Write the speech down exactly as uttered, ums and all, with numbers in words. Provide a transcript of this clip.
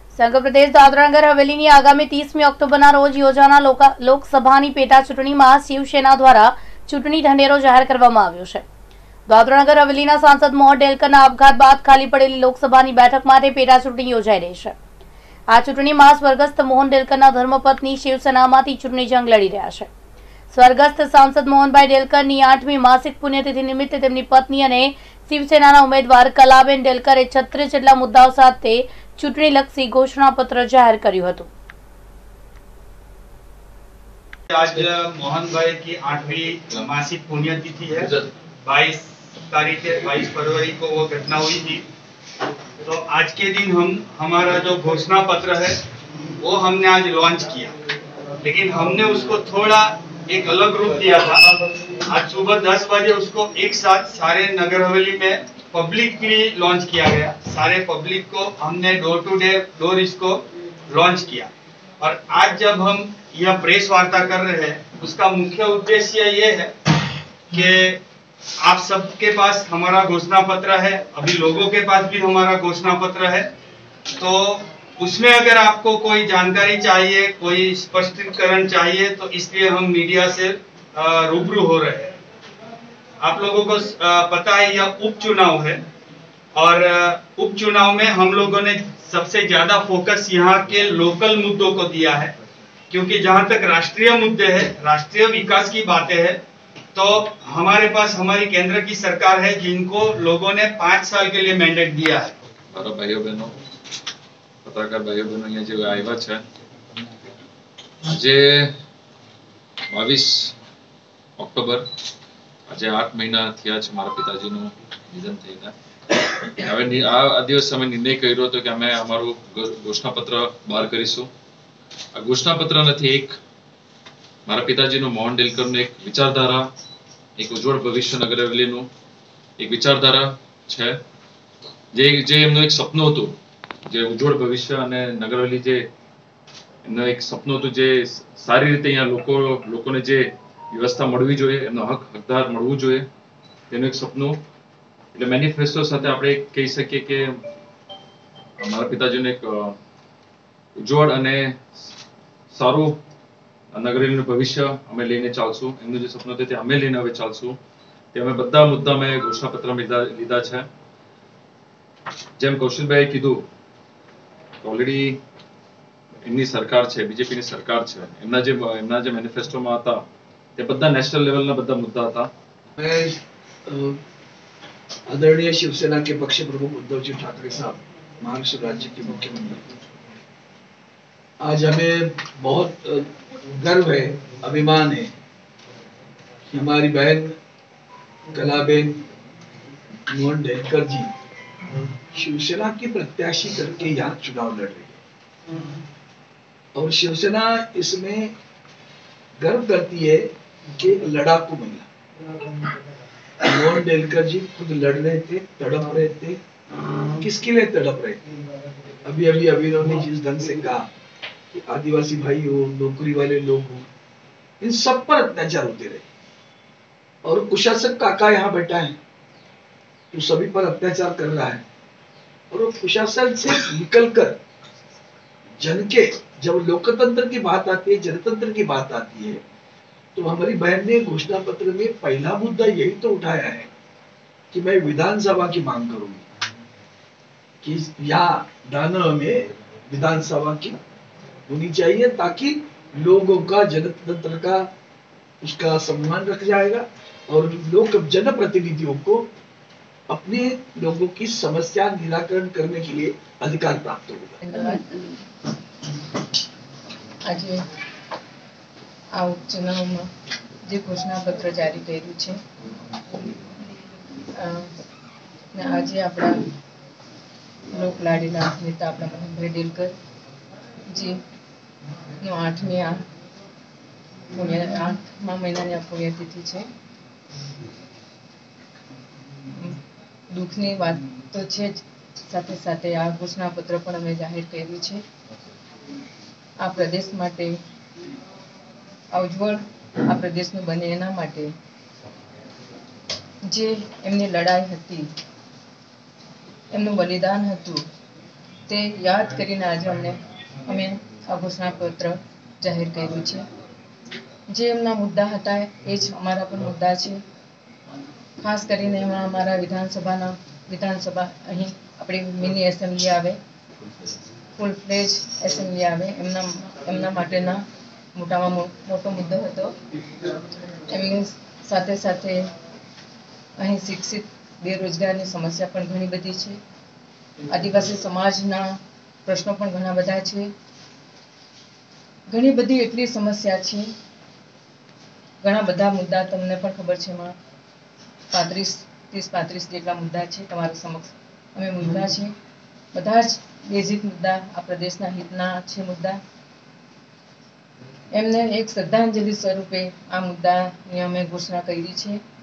સંઘ પ્રદેશ દાદરાનગર હવેલીની આગામી ત્રીસમી ઓક્ટોબરના રોજ યોજાનાર લોકસભાની પેટા ચૂંટણીમાં શિવસેના દ્વારા ચૂંટણી ઢંઢેરો જાહેર કરવામાં આવ્યો છે। દાદરાનગર હવેલીના સાંસદ મોહન ડેલકરના આપઘાત બાદ ખાલી પડેલી લોકસભાની બેઠક માટે પેટા ચૂંટણી યોજાઈ રહી છે। આ ચૂંટણીમાં સ્વર્ગસ્થ મોહન ડેલકરના ધર્મપત્ની શિવસેનામાંથી ચૂંટણી જંગ લડી રહ્યા છે। સ્વર્ગસ્થ સાંસદ મોહનભાઈ ડેલકરની આઠમી માસિક પુણ્યતિથિ નિમિત્તે તેમની પત્ની અને શિવસેનાના ઉમેદવાર કલાબેન ડેલકરે છત્રીસ જેટલા મુદ્દાઓ સાથે ચૂંટણીલક્ષી ઘોષણાપત્ર જાહેર કર્યું હતું। आज मोहन भाई की आठवीं मासिक पुण्यतिथि है। बाईस तारीख बाईस फरवरी को वो घटना हुई थी। तो आज के दिन हम हमारा जो घोषणा पत्र है वो हमने आज लॉन्च किया, लेकिन हमने उसको थोड़ा एक अलग रूप दिया था। आज सुबह दस बजे उसको एक साथ सारे नगर हवेली में पब्लिक के लिए लॉन्च किया गया। सारे पब्लिक को हमने डोर टू डोर इसको लॉन्च किया। और आज जब हम यह प्रेस वार्ता कर रहे हैं, उसका मुख्य उद्देश्य ये है कि आप सबके पास हमारा घोषणा पत्र है, अभी लोगों के पास भी हमारा घोषणा पत्र है। तो उसमें अगर आपको कोई जानकारी चाहिए, कोई स्पष्टीकरण चाहिए, तो इसलिए हम मीडिया से रूबरू हो रहे हैं। आप लोगों को पता है यह उपचुनाव है, और उपचुनाव में हम लोगों ने सबसे ज्यादा फोकस यहाँ के लोकल मुद्दों को दिया है, क्योंकि जहां तक राष्ट्रीय मुद्दे हैं, राष्ट्रीय विकास की बातें हैं, तो हमारे पास हमारी केंद्र की सरकार है जिनको लोगों ने पांच साल के लिए मैंडेट दिया है। मारा भाइयों बहनों, पत्रकार भाइयों बहनों अहींया जे आव्या छे, आजे बावीस ऑक्टोबर आज आठ महीना थया छे मारा पिताजीनुं निधन थईने। हवे आ दिवसे अमे निर्णय कर्यो हतो के अमे अमारुं घोषणापत्र बहार करीशुं। आ घोषणापत्र नथी, एक मारा पिताजीनुं मोहन डेलकरनुं एक विचारधारा, एक उज्जवल भविष्य नगर हवेलीनुं एक विचारधारा छे, जे जे एमनुं एक सपनुं हतुं, जे उज्जवल भविष्य अने नगर हवेली जे एमनुं एक सपनुं हतुं, जे सारी रीते अहींया लोको लोकोने जे व्यवस्था मळवी जोईए, एमनो हक हकदार मळवुं जोईए, तेनुं एक सपनुं એટલે મેનિફેસ્ટો સાથે આપણે કહી શકીએ કે મારા પિતાજીનું એક ઉજ્જવળ અને સારું નગરીનું ભવિષ્ય અમે લઈને ચાલશું। એમનું જે સપનું હતું તે અમે લઈને હવે ચાલશું। તે અમે બધા મુદ્દા અમે ઘોષણાપત્રમાં લીધા લીધા છે। જેમ કૌશિકભાઈએ કીધું, ઓલરેડી એમની સરકાર છે, બીજેપીની સરકાર છે, એમના જે એમના જે મેનિફેસ્ટોમાં હતા તે બધા નેશનલ લેવલના બધા મુદ્દા હતા। आदरणीय शिवसेना के पक्ष प्रमुख उद्धव जी ठाकरे साहब, महाराष्ट्र राज्य के मुख्यमंत्री, आज हमें बहुत गर्व है, अभिमान है कि हमारी बहन कलाबेन मोहन डेलकर जी शिवसेना की प्रत्याशी करके यहाँ चुनाव लड़ रही है। और शिवसेना इसमें गर्व करती है कि लड़ाकू महिला मोहन डेलकर जी खुद लड़ रहे थे, तड़प रहे थे। किसके लिए तड़प रहे थे? अभी अभी अभिनव ने जिस ढंग से कहा कि आदिवासी भाई हो, नौकरी वाले लोग हो, इन सब पर अत्याचार होते रहे। और कुशासक काका यहाँ बैठा है तो सभी पर अत्याचार कर रहा है। और वो कुशासन से निकलकर जन के, जब लोकतंत्र की बात आती है, जनतंत्र की बात आती है, तो हमारी बहन ने घोषणा पत्र में पहला मुद्दा यही तो उठाया है कि मैं विधानसभा की मांग करूंगी, कि यहाँ दानव में विधानसभा की होनी चाहिए, ताकि लोगों का, जनतंत्र का उसका सम्मान रख जाएगा और लोग जनप्रतिनिधियों को अपने लोगों की समस्या निराकरण करने के लिए अधिकार प्राप्त होगा। आज आ उपचुनावमां जे घोषणापत्र जारी कर्युं छे, आज आपणा लोकलाडीला नेता आपणा मोहनभाई डेलकर जी नो आठमी आ पुण्य आठमा महीनानी आ पुण्यतिथि छे। दुखनी वात तो छे ज, साथे साथे आ घोषणापत्र पण अमे जाहेर कर्युं छे। आ प्रदेश माटे उज्जवल आ प्रदेशનું બને એના માટે જે એમની લડાઈ હતી, એમનું બલિદાન હતું, તે યાદ કરીને આજે અમને અમે આ ઘોષણાપત્ર જાહેર કર્યું છે. જે એમના મુદ્દા હતા એ જ અમારા પણ મુદ્દા છે. ખાસ કરીને એમાં અમારા વિધાનસભાના વિધાનસભા અહીં આપણી મિની એસેમ્બલી આવે, ફૂલ ફ્લેજ એસેમ્બલી આવે, એમના એમના માટેના મોટામાં મોટો મુદ્દો હતો. એમની સાથે સાથે અહીં શિક્ષિત બેરોજગારની સમસ્યા પણ ઘણી બધી છે. આદિવાસી સમાજના પ્રશ્નો પણ ઘણા બધા છે. ઘણી બધી એટલી સમસ્યા છે. ઘણા બધા મુદ્દા તમને પણ ખબર છે. એમાં પાંત્રીસ ત્રીસ પાંત્રીસ જેટલા મુદ્દા છે તમારા સમક્ષ અમે મુદ્દા છે. બધા જ બેઝિક મુદ્દા આ પ્રદેશના હિતના છે મુદ્દા. એમને એક શ્રદ્ધાંજલિ સ્વરૂપે આ મુદ્દાની અમે ઘોષણા કરી છે.